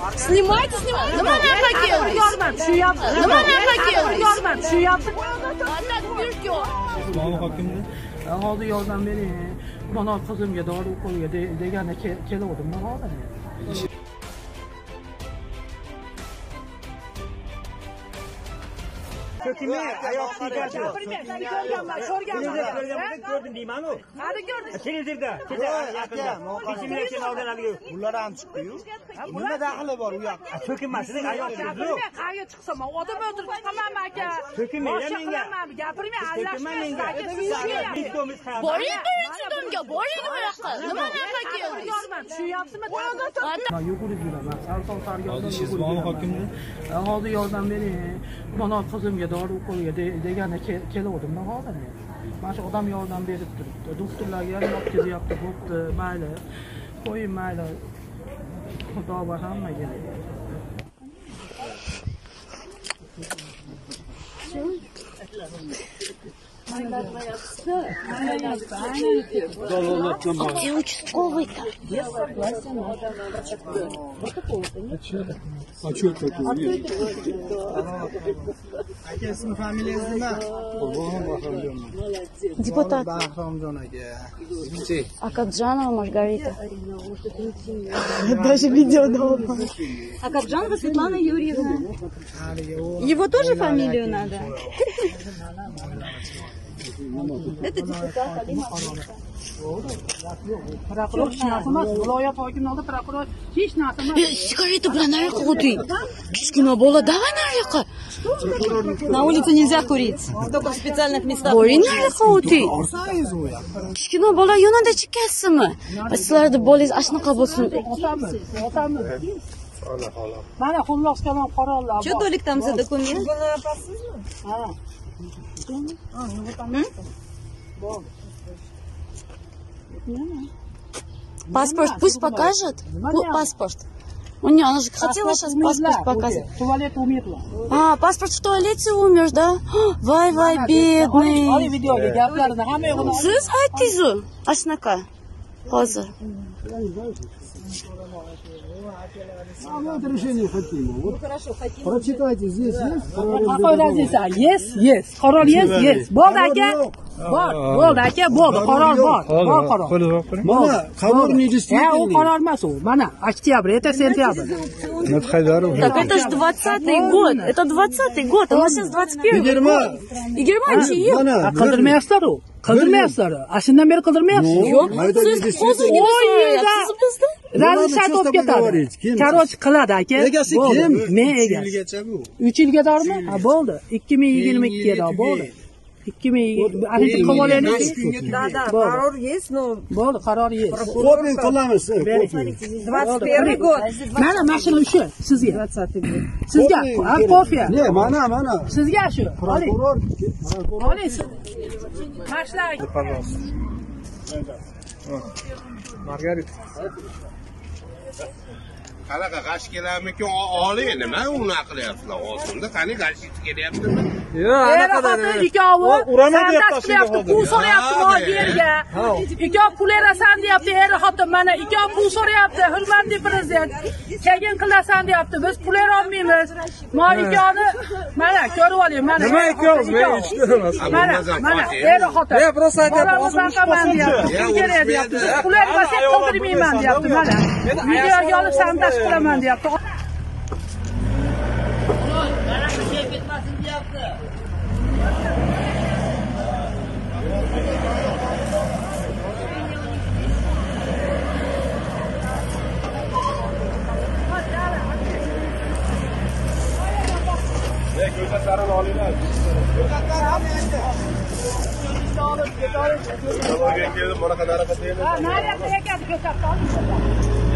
Снимайте, снимайте. Nima narsa keldingiz? Shu yaptım. Nima narsa keldingiz? Shu yaptım. Hatta buyurt yo'q. Hokimni Hozir yordam bering. Mana qizimga dori qo'yga deganda kelgandim men hozir. Kökümü ayak sigardı. Gördün deyman o. Hadi gördüm. Keldirdi. İçimle sen oradan alıyor. Bunlar ham chiqdi-yu. Nima daxli bor u yoqqa? Kökünmasın ayak sigardı. Qayga chiqsam, odam o'ldirib chiqaman aka. Kökünmeyle minga. Gapirmay, Boring birinchi domga, boring bu yoqqa. Nima narsa keldingiz? Shu yaptimi? Men yugurib yuraman. Sarson sarganda Sizmon hokimni hozir yordam bering. Mana qizimga dori qo'yga deganda kelgandim men hozir. Mana shu odam yordam berib turibdi. Doktorlarga ham yotqizyapti, bo'pti, mayli. Qo'ying mayli. Xudo va hammaga. Где участковый-то? А что это такое? Aka ismi familiyangiz nima? Депутат. Bahromjon aka. Акаджанова Маргарита. Даже видео дома. Акаджанова Светлана Юрьевна. Его тоже фамилию надо? Это депутат Алина. Prokuror hech narsa emas, viloyat hokimining oldida prokuror hech narsa emas. Sigareta bilan nariyoqqa o'ting. Kichkina bola, давай nariyoqqa. На улице нельзя курить, только в специальных местах. Boring nariyoqqa o'ting. Kichkina bola yonida chekasizmi? Sizlarda bolangiz ashnaqa bo'lsin. Otamiz. Mana xullos kalom qarorlar. Что Толик там за документ? Паспорт пусть покажет. Паспорт. У нее, она же хотела сейчас паспорт показать. Туалет умерла. А, паспорт в туалете умер, да? Vay vay bедный. Hadi videoga gaplarini hamma yo'qini. Siz aytdingiz-ku, ashnaqa. Hozir. Вот решение хотим. Вот прочитайте здесь есть. Qaror desa, yes. Qaror yes. Bo'ldi aka. Bo'ldi aka, bo'ldi. Qaror bor. Bor qaror. Mana qaror u недействительный. qaror emas u. Mana oktyabr, это сентябрь. Так это ж 20-й год. Это 20-й год, а у нас сейчас 21-й. Yigirmanchi yil. Qidirmayapsizlar u. Qidirmayapsizlar. Shundan beri qidirmayapsiz. Yo'q, siz hozirgina so'rayapsiz bizdan. Razishat olib ketadi. Короче, qiladi aka. Egasi kim? Men egasi. 3 yilga dormi? Ha, bo'ldi. 2022 da bo'ldi. 2020 ancha qavolaylik. Да, qaror есть, но Bo'ldi, qaror yes. Ko'ping qilamiz. 21 год. Mana mashina shu sizga. 20 gод. Sizga, kofe. Ne, mana. Sizga shu. Oling. Prokuror. Oling siz. Mashina. Margarit. Qanaqa g'ash kelarmikin oling nima unaqa qilyapsizlar hozirda qani g'ash kelyaptimi Xotin ikkovi sandash qilyapti, pul so'rayapti yerga. Ikkov pul berasan deyapti, xotin mana ikkov pul so'rayapti, hurmatli prezident. Keyin qilasan deyapti, biz pul bera olmaymiz. Ikkovni mana ko'rib oling, mana. Nima ikkov? Men ishda emas. Mana, xotin. Просто aytib, kerak deyapti. Pul bermasak qildirmayman deyapti, mana. Videoga olib sandash qilaman deyapti. Ko'rsatlarini olinglar. Ko'rsatlarini olib, keldim, bunaqa harakatda emas. Nariyoqqa yakasi ko'rsatdi.